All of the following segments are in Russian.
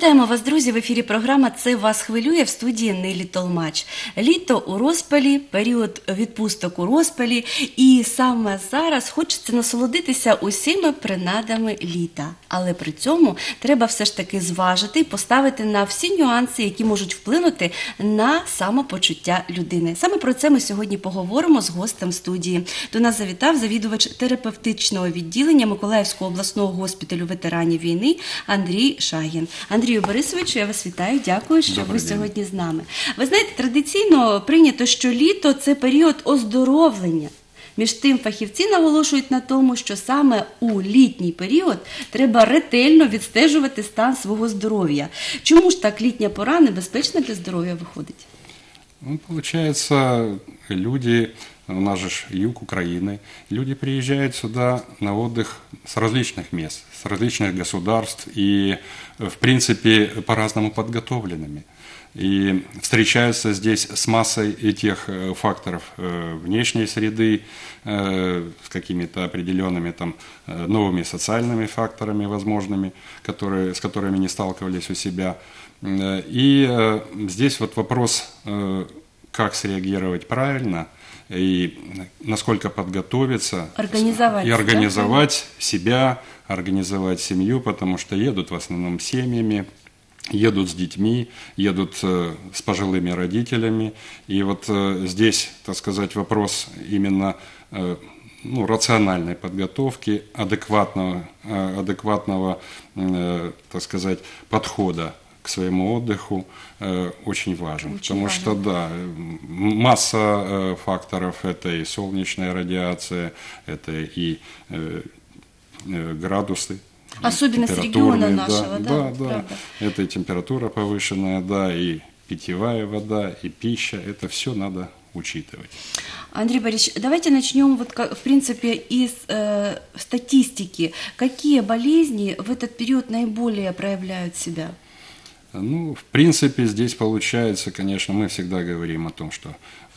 Вітаємо вас, друзі! В ефірі програма «Це вас хвилює» в студії Нелі Толмач. Літо у розпалі, період відпусток у розпалі. І саме зараз хочеться насолодитися усіма принадами літа. Але при цьому треба все ж таки зважити і поставити на всі нюанси, які можуть вплинути на самопочуття людини. Саме про це ми сьогодні поговоримо з гостем студії. До нас завітав завідувач терапевтичного відділення Миколаївського обласного госпіталю ветеранів війни Андрій Шагін. Андрію Борисовичу, я вас вітаю, дякую, що ви сьогодні з нами. Ви знаєте, традиційно прийнято, що літо – це період оздоровлення. Між тим, фахівці наголошують на тому, що саме у літній період треба ретельно відстежувати стан свого здоров'я. Чому ж так літня пора небезпечна для здоров'я виходить? Ну, получается, люди, у нас же юг Украины, люди приезжают сюда на отдых с различных мест, с различных государств и, в принципе, по-разному подготовленными. И встречаются здесь с массой этих факторов внешней среды, с какими-то определенными там, новыми социальными факторами возможными, с которыми не сталкивались у себя. И здесь вот вопрос, как среагировать правильно и насколько подготовиться и организовать себя, организовать семью, потому что едут в основном семьями, едут с детьми, едут с пожилыми родителями. И вот здесь, так сказать, вопрос именно рациональной подготовки, адекватного, так сказать, подхода к своему отдыху очень важен. Потому что, да, масса факторов, это и солнечная радиация, это и градусы. Особенность региона нашего, да? Да. Это и температура повышенная, да, и питьевая вода, и пища. Это все надо учитывать. Андрей Борисович, давайте начнем, в принципе, из статистики. Какие болезни в этот период наиболее проявляют себя? Ну, в принципе, здесь получается, конечно, мы всегда говорим о том, что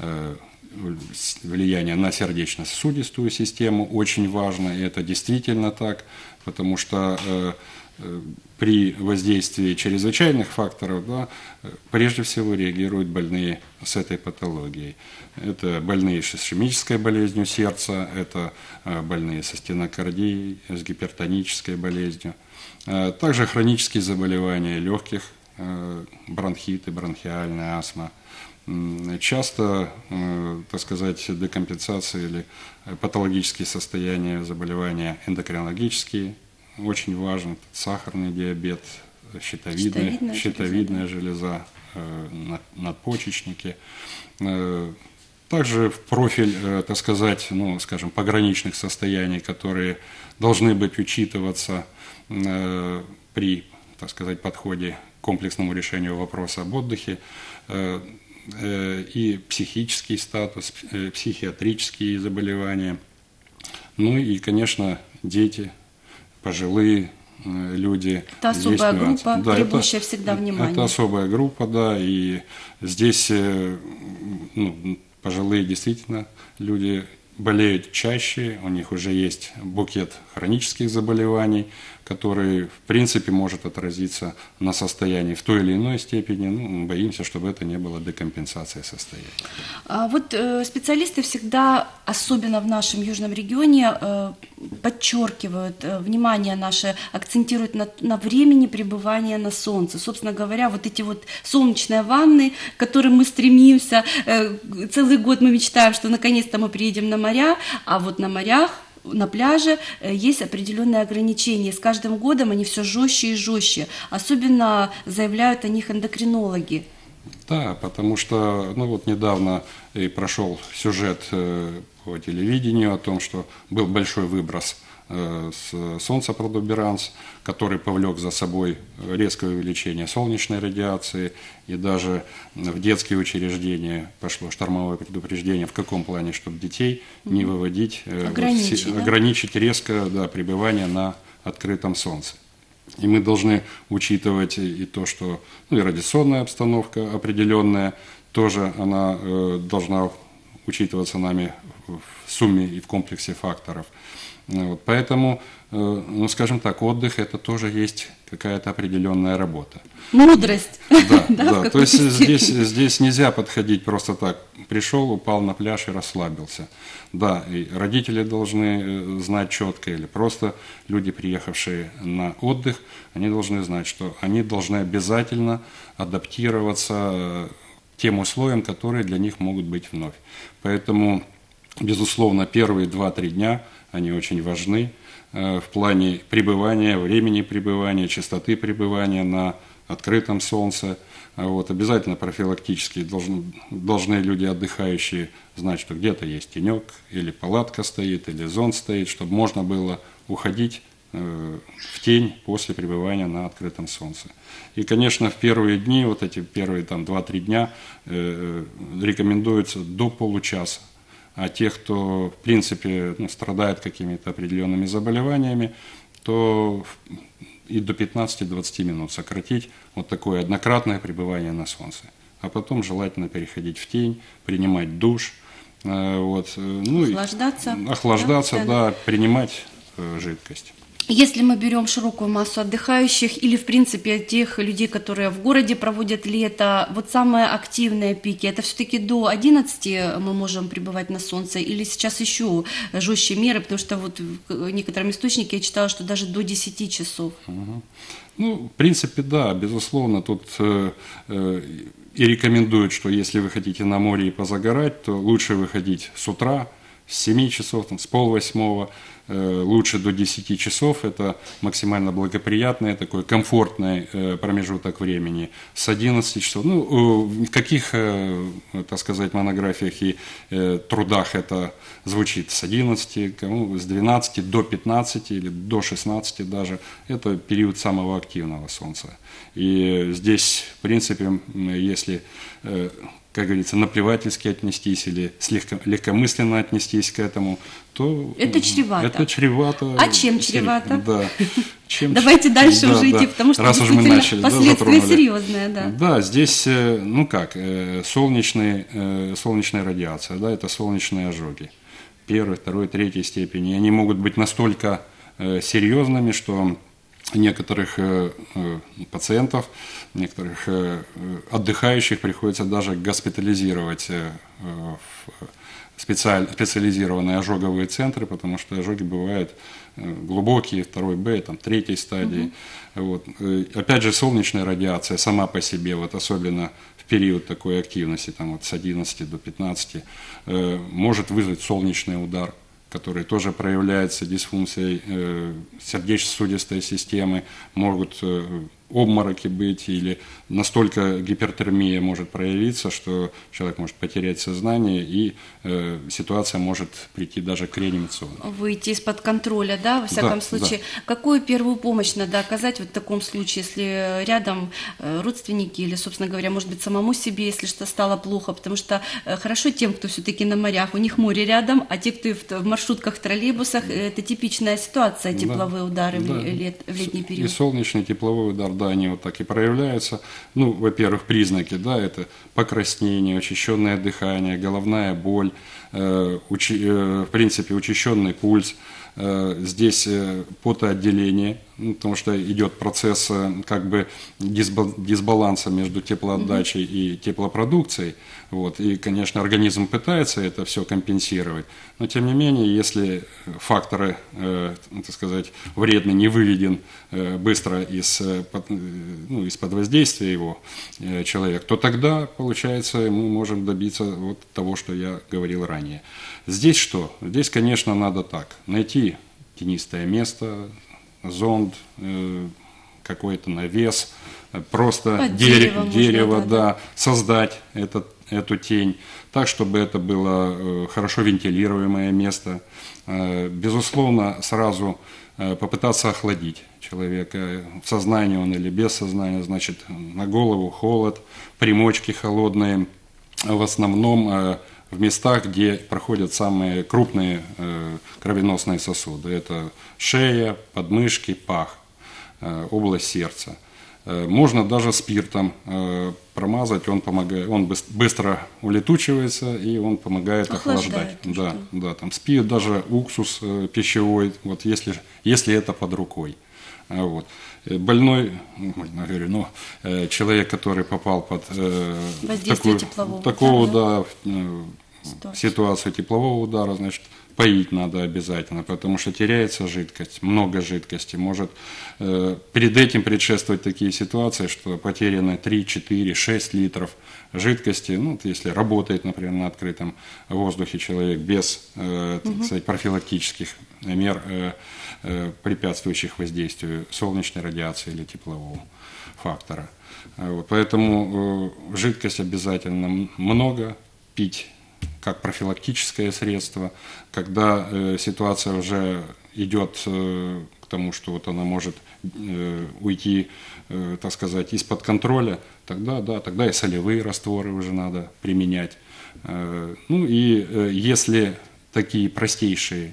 влияние на сердечно-сосудистую систему очень важно, и это действительно так, потому что при воздействии чрезвычайных факторов, да, прежде всего реагируют больные с этой патологией. Это больные с ишемической болезнью сердца, это больные со стенокардией, с гипертонической болезнью. Также хронические заболевания легких, бронхиты, бронхиальная астма. Часто, так сказать, декомпенсации или патологические состояния, заболевания эндокринологические, очень важно, сахарный диабет, щитовидная железа, надпочечники. Также в профиль, так сказать, скажем, пограничных состояний, которые должны быть учитываться при, так сказать, подходе к комплексному решению вопроса об отдыхе, и психический статус, психиатрические заболевания, ну и, конечно, дети, пожилые люди. Это особая группа, да, требующая всегда внимания. Это особая группа, да, и здесь пожилые действительно люди болеют чаще, у них уже есть букет хронических заболеваний, который, в принципе, может отразиться на состоянии в той или иной степени. Мы боимся, чтобы это не было декомпенсацией состояния. Вот специалисты всегда, особенно в нашем южном регионе, подчеркивают, внимание наше акцентируют на времени пребывания на солнце. Собственно говоря, вот эти вот солнечные ванны, к которым мы стремимся, целый год мы мечтаем, что наконец-то мы приедем на моря, а вот на морях, на пляже есть определенные ограничения. С каждым годом они все жестче и жестче. Особенно заявляют о них эндокринологи. Да, потому что недавно и прошел сюжет по телевидению о том, что был большой выброс с солнца протуберанц, который повлек за собой резкое увеличение солнечной радиации, и даже в детские учреждения пошло штормовое предупреждение, в каком плане, чтобы детей не выводить, ограничить резко пребывание на открытом солнце. И мы должны учитывать и то, что и радиационная обстановка определенная, тоже она должна учитываться нами в сумме и в комплексе факторов. Поэтому ну, скажем так, отдых – это тоже есть какая-то определенная работа. Мудрость. Да, Да, в да. То есть какой-то здесь нельзя подходить просто так. Пришел, упал на пляж и расслабился. Да, и родители должны знать четко, или просто люди, приехавшие на отдых, они должны знать, что они должны обязательно адаптироваться к тем условиям, которые для них могут быть вновь. Поэтому, безусловно, первые 2-3 дня, они очень важны в плане пребывания, времени пребывания, частоты пребывания на открытом солнце. Вот, обязательно профилактически должны люди, отдыхающие, знать, что где-то есть тенек, или палатка стоит, или зонт стоит, чтобы можно было уходить в тень после пребывания на открытом солнце. И, конечно, в первые дни, вот эти первые 2-3 дня, рекомендуется до получаса. А тех, кто, в принципе, страдает какими-то определенными заболеваниями, то и до 15-20 минут сократить вот такое однократное пребывание на солнце. А потом желательно переходить в тень, принимать душ, вот, ну, охлаждаться, да, принимать жидкость. Если мы берем широкую массу отдыхающих или, в принципе, тех людей, которые в городе проводят лето, вот самые активные пики, это все-таки до 11 мы можем пребывать на солнце или сейчас еще жестче меры, потому что вот в некотором источнике я читала, что даже до 10 часов. Ну, в принципе, да, безусловно, тут и рекомендуют, что если вы хотите на море и позагорать, то лучше выходить с утра, с 7 часов, с 7:30, лучше до 10 часов, это максимально благоприятный, такой комфортный промежуток времени, с 11 часов, ну, в каких, так сказать, монографиях и трудах это звучит, с 11, кому с 12 до 15 или до 16 даже, это период самого активного солнца. И здесь, в принципе, если, как говорится, наплевательски отнестись или легкомысленно отнестись к этому, то это чревато. Это чревато. А чем чревато? Да. Давайте дальше уже идти, потому что раз уж мы действительно начали, последствия серьезные. Да. Да, здесь, ну как, солнечная радиация, да, это солнечные ожоги. 1, 2, 3 степени. Они могут быть настолько серьезными, что некоторых пациентов, некоторых отдыхающих приходится даже госпитализировать в специализированные ожоговые центры, потому что ожоги бывают глубокие, 2Б, 3 стадии. Вот. Опять же, солнечная радиация сама по себе, вот особенно в период такой активности, с 11 до 15, может вызвать солнечный удар, который тоже проявляется дисфункцией сердечно-сосудистой системы, могут обмороки быть или настолько гипертермия может проявиться, что человек может потерять сознание и ситуация может прийти даже к реанимационной. Выйти из-под контроля, да, во всяком случае. Да. Какую первую помощь надо оказать вот в таком случае, если рядом родственники или, собственно говоря, может быть, самому себе, если что стало плохо, потому что хорошо тем, кто все-таки на морях, у них море рядом, а те, кто в маршрутках, в троллейбусах, это типичная ситуация, тепловые удары в летний период. И солнечный тепловой удар, да, они вот так и проявляются. Ну, во-первых, признаки, да, это покраснение, учащенное дыхание, головная боль, в принципе, учащенный пульс. Здесь потоотделение, потому что идет процесс как бы дисбаланса между теплоотдачей и теплопродукцией. Вот. И, конечно, организм пытается это все компенсировать, но тем не менее, если факторы, так сказать, вредный не выведен быстро из-под воздействия его человек, то тогда, получается, мы можем добиться вот того, что я говорил ранее. Здесь что? Здесь, конечно, надо так, найти тенистое место, зонт, какой-то навес, просто дерево, да, создать эту тень, так, чтобы это было хорошо вентилируемое место. Безусловно, сразу попытаться охладить человека, в сознании он или без сознания, значит, на голову холод, примочки холодные, в основном в местах, где проходят самые крупные кровеносные сосуды. Это шея, подмышки, пах, область сердца. Можно даже спиртом промазать, он помогает, он быстро улетучивается и он помогает охлаждать. Да, да, там спирт, даже уксус пищевой, вот если это под рукой. Вот. Больной, говорю, человек, который попал под такого, да, ситуацию теплового удара, значит, поить надо обязательно, потому что теряется жидкость, много жидкости. Может перед этим предшествовать такие ситуации, что потеряно 3, 4, 6 литров жидкости. Ну, если работает, например, на открытом воздухе человек без, так сказать, профилактических мер, препятствующих воздействию солнечной радиации или теплового фактора. Вот. Поэтому жидкость обязательно много пить, как профилактическое средство. Когда ситуация уже идет к тому, что вот она может уйти, так сказать, из-под контроля, тогда и солевые растворы уже надо применять. Ну и если такие простейшие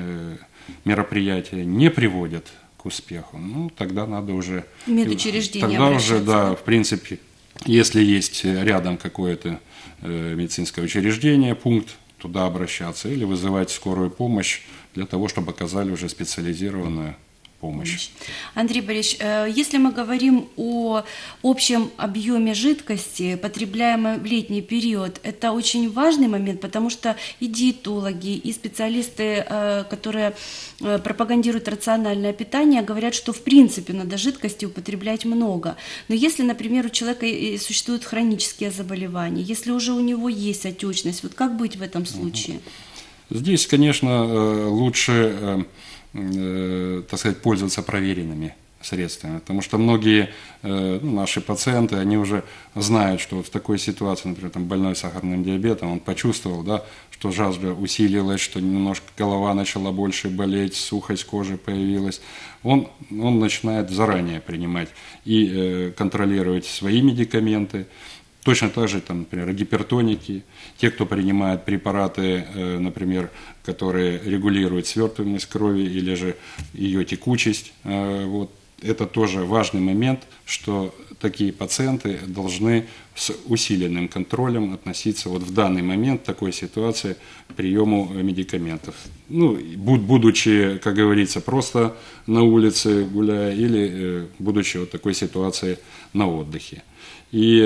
мероприятия не приводят к успеху, ну тогда надо уже... Медучреждение тогда уже, да, в принципе, если есть рядом какое-то медицинское учреждение, пункт, туда обращаться или вызывать скорую помощь для того, чтобы оказали уже специализированную помощь. Андрей Борисович, если мы говорим о общем объеме жидкости, потребляемой в летний период, это очень важный момент, потому что и диетологи, и специалисты, которые пропагандируют рациональное питание, говорят, что в принципе надо жидкости употреблять много. Но если, например, у человека существуют хронические заболевания, если уже у него есть отечность, вот как быть в этом случае? Здесь, конечно, лучше, так сказать, пользоваться проверенными средствами, потому что многие наши пациенты, они уже знают, что вот в такой ситуации, например, там, больной сахарным диабетом, он почувствовал, да, что жажда усилилась, что немножко голова начала больше болеть, сухость кожи появилась, он начинает заранее принимать и контролировать свои медикаменты. Точно так же, там, например, гипертоники, те, кто принимает препараты, например, которые регулируют свертываемость крови или же ее текучесть, вот, это тоже важный момент, что такие пациенты должны с усиленным контролем относиться вот в данный момент в такой ситуации к приему медикаментов. Ну, будучи, как говорится, просто на улице гуляя или будучи вот в такой ситуации на отдыхе. И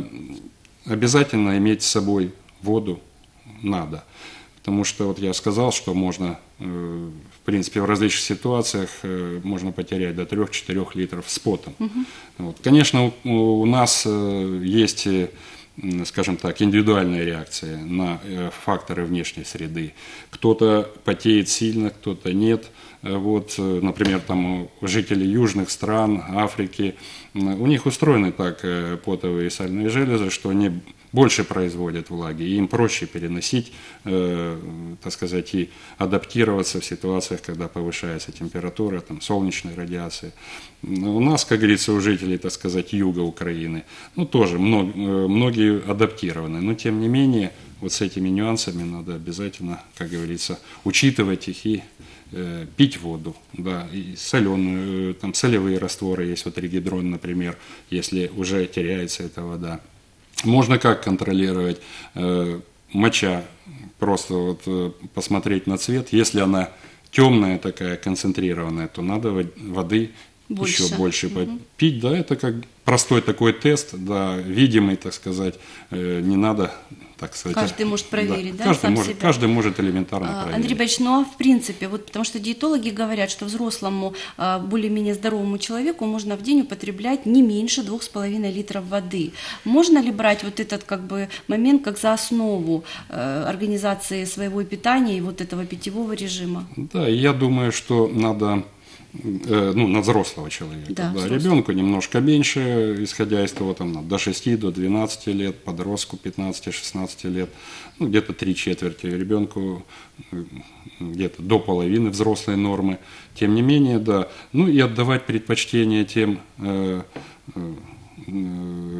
обязательно иметь с собой воду надо. Потому что вот я сказал, что можно, в принципе, в различных ситуациях можно потерять до 3-4 литров с потом. Вот. Конечно, у нас есть, скажем так, индивидуальная реакция на факторы внешней среды. Кто-то потеет сильно, кто-то нет. Вот, например, там жители южных стран, Африки, у них устроены так потовые и сальные железы, что они больше производят влаги, и им проще переносить, так сказать, и адаптироваться в ситуациях, когда повышается температура, там, солнечная радиация. У нас, как говорится, у жителей, так сказать, юга Украины, ну, тоже многие адаптированы, но тем не менее, вот с этими нюансами надо обязательно, как говорится, учитывать их и пить воду, да, и соленую, там солевые растворы есть, вот регидрон, например, если уже теряется эта вода. Можно как контролировать? Моча, просто вот посмотреть на цвет, если она темная такая, концентрированная, то надо воды еще больше пить, да, это как простой такой тест, да, видимый, так сказать, не надо, так сказать. Каждый может проверить, да, сам себя. Каждый может элементарно проверить. Андрей Борисович, ну а в принципе, вот потому что диетологи говорят, что взрослому, более-менее здоровому человеку можно в день употреблять не меньше 2,5 литров воды. Можно ли брать вот этот как бы момент как за основу организации своего питания и вот этого питьевого режима? Да, я думаю, что надо... на взрослого человека. Да, да. Ребенку немножко меньше, исходя из того, там, до 6, до 12 лет, подростку 15-16 лет, ну, где-то 3/4 ребенку, где-то до половины взрослой нормы. Тем не менее, да. Ну и отдавать предпочтение тем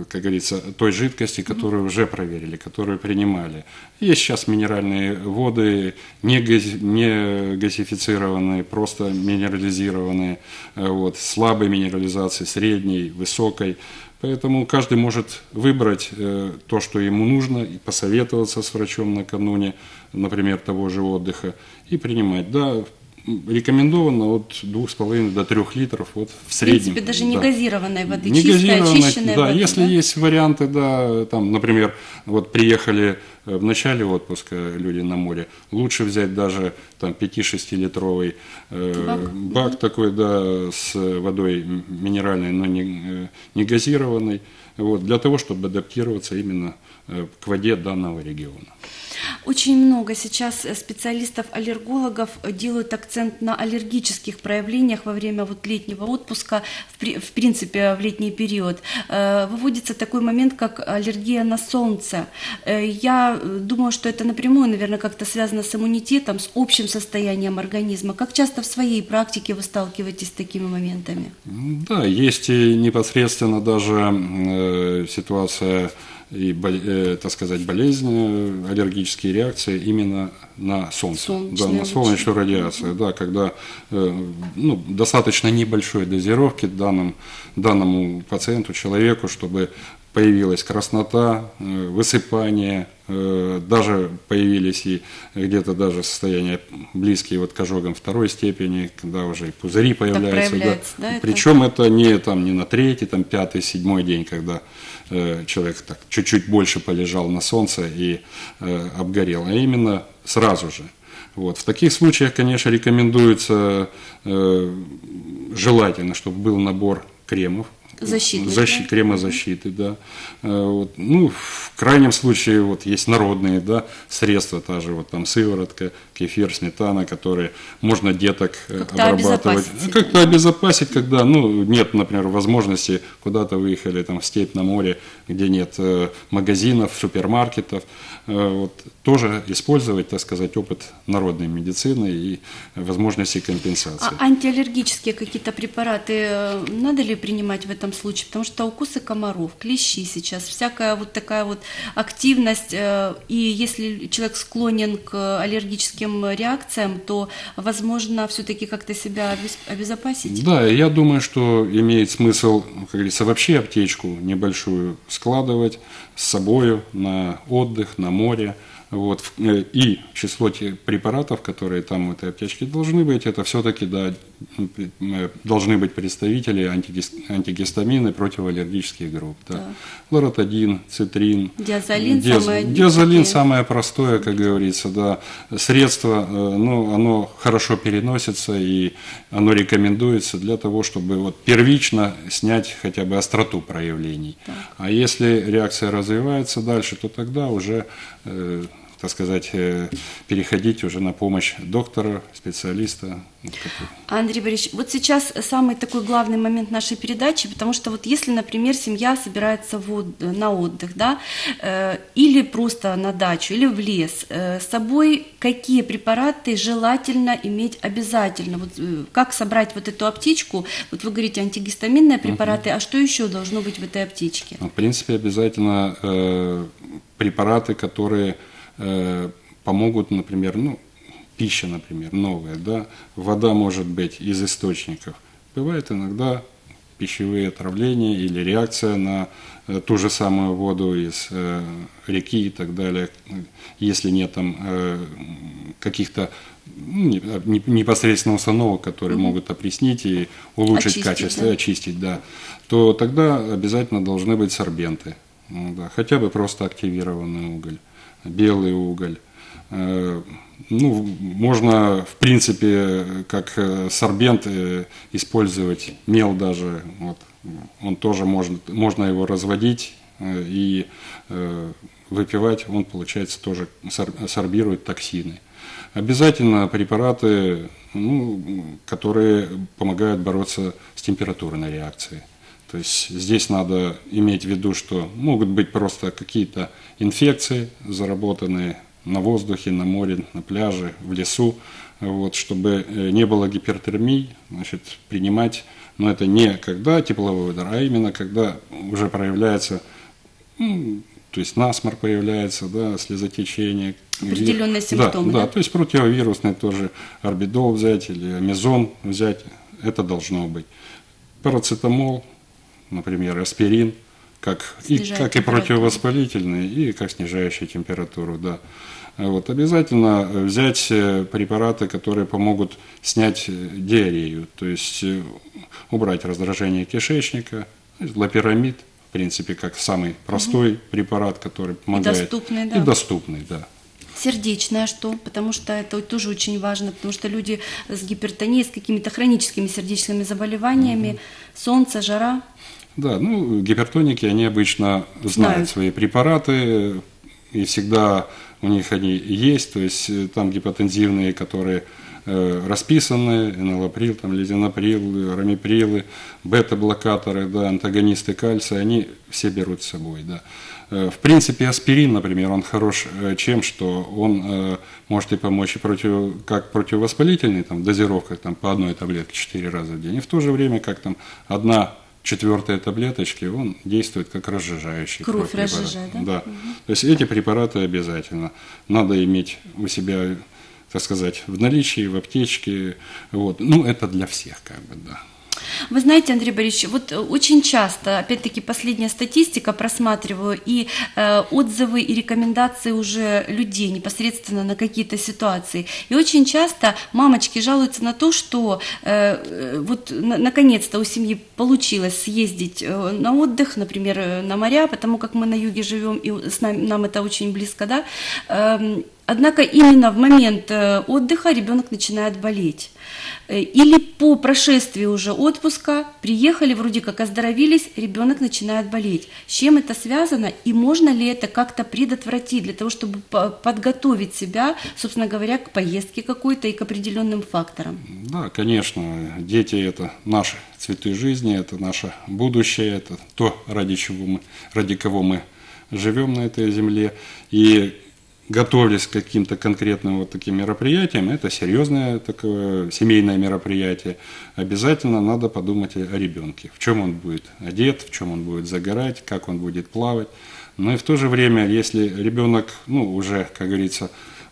как говорится, той жидкости, которую уже проверили, которую принимали. Есть сейчас минеральные воды, не газифицированные, просто минерализированные, вот, слабой минерализации, средней, высокой. Поэтому каждый может выбрать то, что ему нужно, и посоветоваться с врачом накануне, например, того же отдыха, и принимать. Да, рекомендовано от 2,5 до 3 литров вот, в среднем. В принципе, даже не газированной воды, не чистая, очищенная да, вода. если есть варианты, да, там, например, вот приехали в начале отпуска люди на море, лучше взять даже там 5-6-литровый бак такой, да, с водой минеральной, но не газированной, вот, для того, чтобы адаптироваться именно к воде данного региона. Очень много сейчас специалистов-аллергологов делают акцент на аллергических проявлениях во время вот летнего отпуска, в принципе, в летний период. Выводится такой момент, как аллергия на солнце. Я думаю, что это напрямую, наверное, как-то связано с иммунитетом, с общим состоянием организма. Как часто в своей практике вы сталкиваетесь с такими моментами? Да, есть и непосредственно даже ситуация и, так сказать, болезнь, аллергические реакции именно на солнце, да, на солнечную радиацию, да, когда ну, достаточно небольшой дозировки данному пациенту, человеку, чтобы появилась краснота, высыпание, даже появились и где-то даже состояния близкие вот к ожогам второй степени, когда уже и пузыри появляются. Да. Причем это не на 3-й, 5-й, 7-й день, когда человек так чуть-чуть больше полежал на солнце и обгорел, а именно сразу же. Вот. В таких случаях, конечно, рекомендуется желательно, чтобы был набор кремов, крема защиты, да. Вот. Ну, в крайнем случае вот есть народные, да, средства, та же вот там сыворотка, кефир, сметана, которые можно деток обрабатывать. Как-то обезопасить, когда, ну, нет, например, возможности куда-то выехали там в степь, на море, где нет магазинов, супермаркетов. Вот. Тоже использовать, так сказать, опыт народной медицины и возможности компенсации. А антиаллергические какие-то препараты надо ли принимать в этом случае? Потому что укусы комаров, клещи сейчас, всякая вот такая вот активность, и если человек склонен к аллергическим реакциям, то, возможно, все-таки как-то себя обезопасить? Да, я думаю, что имеет смысл, как говорится, вообще аптечку небольшую складывать с собой на отдых, на море. Вот. И число тех препаратов, которые там в этой аптечке должны быть, это все-таки, да, должны быть представители антигистамины, противоаллергических групп. Да. Лоротидин, цитрин. Диазолин самое простое, как говорится, да. Средство, ну, оно хорошо переносится и оно рекомендуется для того, чтобы вот первично снять хотя бы остроту проявлений. Так. А если реакция развивается дальше, то тогда уже так сказать, переходить уже на помощь доктора, специалиста. Андрей Борисович, вот сейчас самый такой главный момент нашей передачи, потому что вот если, например, семья собирается на отдых, да, или просто на дачу, или в лес, с собой какие препараты желательно иметь обязательно? Вот как собрать вот эту аптечку? Вот вы говорите антигистаминные препараты, а что еще должно быть в этой аптечке? В принципе, обязательно препараты, которые помогут, например, ну, пища, например, новая, да, вода может быть из источников. Бывает иногда пищевые отравления или реакция на ту же самую воду из реки и так далее, если нет там каких-то непосредственно установок, которые могут опреснить и улучшить качество, очистить, да, то тогда обязательно должны быть сорбенты, да, хотя бы просто активированный уголь. Белый уголь. Ну, можно, в принципе, как сорбент использовать мел даже. Вот. Он тоже можно его разводить и выпивать. Он, получается, тоже сорбирует токсины. Обязательно препараты, ну, которые помогают бороться с температурной реакцией. То есть здесь надо иметь в виду, что могут быть просто какие-то инфекции, заработанные на воздухе, на море, на пляже, в лесу. Вот, чтобы не было гипертермии, значит, принимать Но это не когда тепловой удар, а именно когда уже проявляется, то есть насморк появляется, да, слезотечение. Определенные симптомы, да? да? Да, то есть противовирусный тоже орбидол взять или амизон взять, это должно быть. Парацетамол, например, аспирин, как и противовоспалительный, и как снижающий температуру, да. Вот, обязательно взять препараты, которые помогут снять диарею, то есть убрать раздражение кишечника, лопирамид, в принципе, как самый простой препарат, который помогает. И доступный, да. И доступный, да. Сердечное что? Потому что это тоже очень важно, потому что люди с гипертонией, с какими-то хроническими сердечными заболеваниями, солнце, жара. Да, ну, гипертоники, они обычно знают свои препараты, и всегда у них они есть, то есть там гипотензивные, которые расписаны, энолаприл, там, лизинаприл, рамиприлы, бета-блокаторы, да, антагонисты кальция, они все берут с собой, да. В принципе, аспирин, например, он хорош чем, что он может и помочь и как противовоспалительный, там, в дозировках там, по одной таблетке 4 раза в день, и в то же время, как там 1/4 таблеточки, он действует как разжижающий. Кровь разжижает, да? Да. То есть эти препараты обязательно надо иметь у себя, так сказать, в наличии, в аптечке. Вот. Ну, это для всех, как бы, да. Вы знаете, Андрей Борисович, вот очень часто, опять-таки, последняя статистика просматриваю, и отзывы, и рекомендации уже людей непосредственно на какие-то ситуации. И очень часто мамочки жалуются на то, что вот наконец-то у семьи получилось съездить на отдых, например, на моря, потому как мы на юге живем, и нам это очень близко, да. Однако именно в момент отдыха ребенок начинает болеть. Или по прошествии уже отпуска приехали, вроде как оздоровились, ребенок начинает болеть. С чем это связано и можно ли это как-то предотвратить для того, чтобы подготовить себя, собственно говоря, к поездке какой-то и к определенным факторам? Да, конечно, дети – это наши цветы жизни, это наше будущее, это то, ради кого мы живем на этой земле. И готовясь к каким-то конкретным вот таким мероприятиям, это серьезное такое семейное мероприятие, обязательно надо подумать о ребенке, в чем он будет одет, в чем он будет загорать, как он будет плавать. Но и в то же время, если ребенок, ну, уже, как говорится,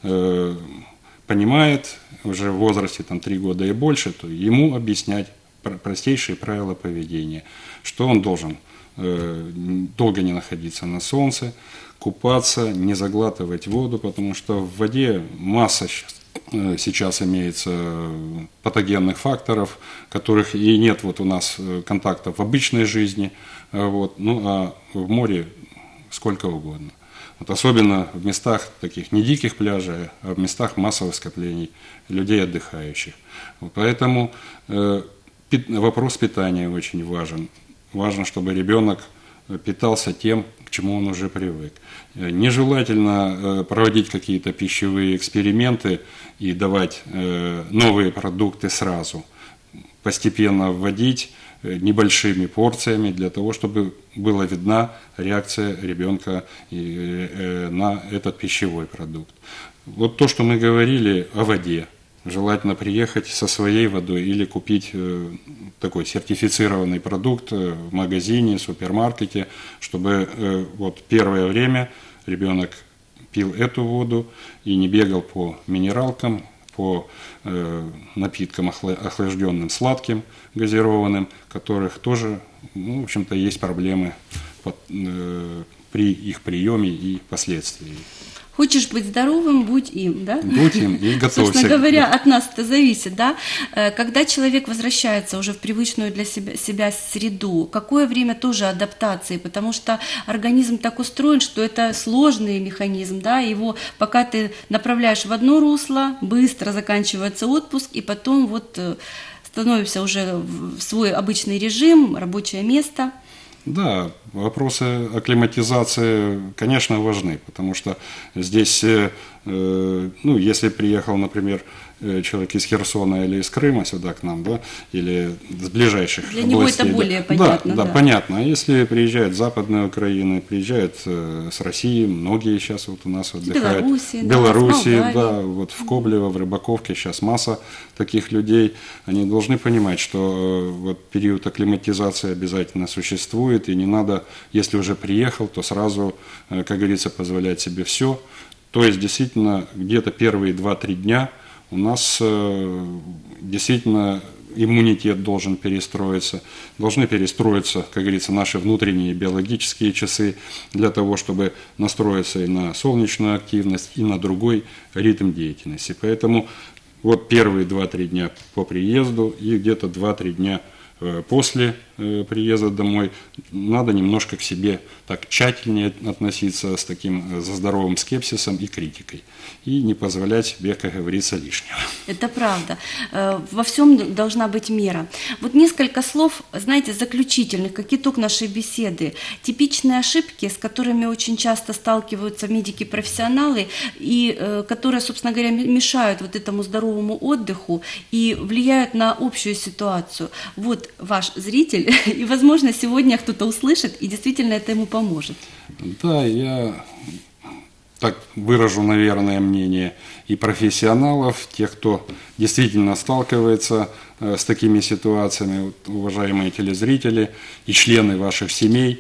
понимает, уже в возрасте там, 3 года и больше, то ему объяснять простейшие правила поведения, что он должен долго не находиться на солнце, купаться, не заглатывать воду, потому что в воде масса сейчас имеется патогенных факторов, которых и нет вот у нас контактов в обычной жизни, вот, ну а в море сколько угодно. Вот особенно в местах таких не диких пляжей, а в местах массовых скоплений людей отдыхающих. Вот, поэтому вопрос питания очень важен. Важно, чтобы ребенок питался тем, к чему он уже привык. Нежелательно проводить какие-то пищевые эксперименты и давать новые продукты сразу. Постепенно вводить небольшими порциями для того, чтобы была видна реакция ребенка на этот пищевой продукт. Вот то, что мы говорили о воде. Желательно приехать со своей водой или купить такой сертифицированный продукт в магазине, супермаркете, чтобы вот первое время ребенок пил эту воду и не бегал по минералкам, по напиткам охлажденным, сладким, газированным, которых тоже, ну, в общем-то, есть проблемы при их приеме и последствии. Хочешь быть здоровым, будь им, да? Будь им и готовься. Собственно говоря, от нас это зависит, да? Когда человек возвращается уже в привычную для себя среду, какое время тоже адаптации, потому что организм так устроен, что это сложный механизм, да? Его пока ты направляешь в одно русло, быстро заканчивается отпуск, и потом вот становишься уже в свой обычный режим, рабочее место. Да, вопросы акклиматизации, конечно, важны, потому что здесь, ну, если приехал, например, человек из Херсона или из Крыма сюда к нам, да, или с ближайших Для него областей. это более Да, понятно. да, понятно. А если приезжают с Западной Украины, приезжают с России, многие сейчас вот у нас отдыхают. Белоруссии, да, с да, вот в Коблево, в Рыбаковке сейчас масса таких людей. Они должны понимать, что вот период акклиматизации обязательно существует, и не надо, если уже приехал, то сразу, как говорится, позволять себе все. То есть, действительно, где-то первые 2-3 дня у нас действительно иммунитет должен перестроиться. Должны перестроиться, как говорится, наши внутренние биологические часы для того, чтобы настроиться и на солнечную активность, и на другой ритм деятельности. Поэтому вот первые 2-3 дня по приезду и где-то 2-3 дня после приезда домой надо немножко к себе так тщательнее относиться с таким здоровым скепсисом и критикой. И не позволять себе, как говорится, лишнего. Это правда. Во всем должна быть мера. Вот несколько слов, знаете, заключительных, как итог нашей беседы. Типичные ошибки, с которыми очень часто сталкиваются медики-профессионалы, и которые, собственно говоря, мешают вот этому здоровому отдыху и влияют на общую ситуацию. Вот ваш зритель, и, возможно, сегодня кто-то услышит, и действительно это ему поможет. Да, я так выражу, наверное, мнение и профессионалов, тех, кто действительно сталкивается с такими ситуациями, вот, уважаемые телезрители и члены ваших семей.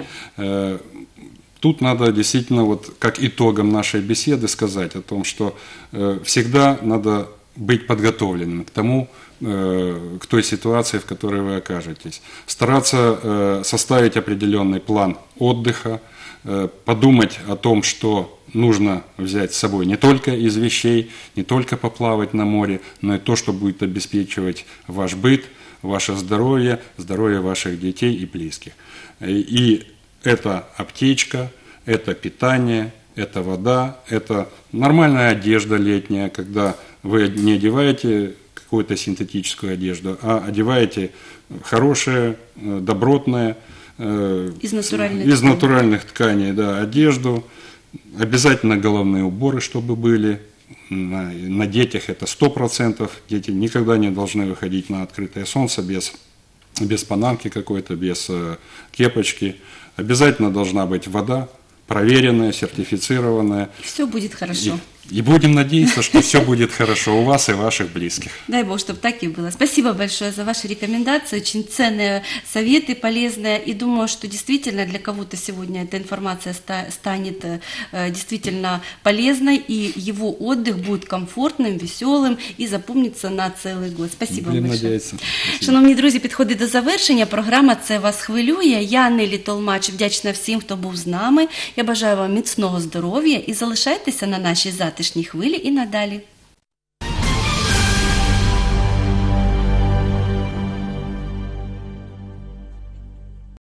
Тут надо действительно, вот как итогом нашей беседы сказать о том, что всегда надо быть подготовленным к тому, к той ситуации, в которой вы окажетесь. Стараться составить определенный план отдыха, подумать о том, что нужно взять с собой не только из вещей, не только поплавать на море, но и то, что будет обеспечивать ваш быт, ваше здоровье, здоровье ваших детей и близких. И это аптечка, это питание, это вода, это нормальная одежда летняя, когда вы не одеваете какую-то синтетическую одежду, а одеваете хорошее, добротное, из натуральных тканей, да, одежду. Обязательно головные уборы, чтобы были. На детях это 100%. Дети никогда не должны выходить на открытое солнце без панамки какой-то, без кепочки. Обязательно должна быть вода, проверенная, сертифицированная. Все будет хорошо. И будем надеяться, что все будет хорошо у вас и ваших близких. Дай Бог, чтобы так и было. Спасибо большое за ваши рекомендации, очень ценные советы, полезные. И думаю, что действительно для кого-то сегодня эта информация станет действительно полезной, и его отдых будет комфортным, веселим і запомниться на цілий год. Спасибо Будем большое. надеяться. Шановні друзі, підходить до завершення. Програма «Це вас хвилює». Я, Нелі Толмач, вдячна всім, хто був з нами. Я бажаю вам міцного здоров'я і залишайтеся на нашій затишній хвилі і надалі.